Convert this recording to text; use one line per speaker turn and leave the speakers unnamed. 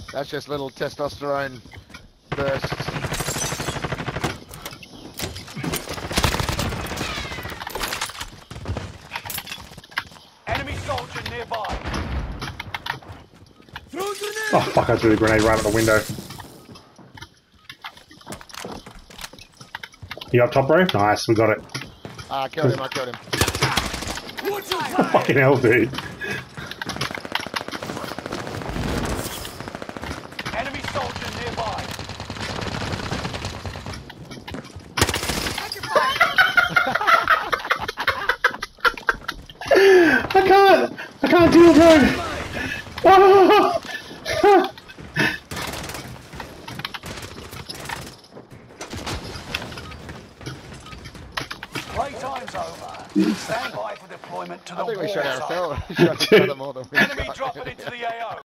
That's just little testosterone bursts.
Enemy soldier nearby.
Oh fuck, I threw the grenade right out the window. You up top, bro? Nice, we got it.
I killed him, I killed him.
Fucking hell, dude.
Enemy soldier nearby.
I can't deal, bro. Oh!
Playtime's over. Stand by for deployment to the
I think we
war
shot
zone.
ourselves. We shot each other more than we
Enemy
shot
dropping
him.
into the AO.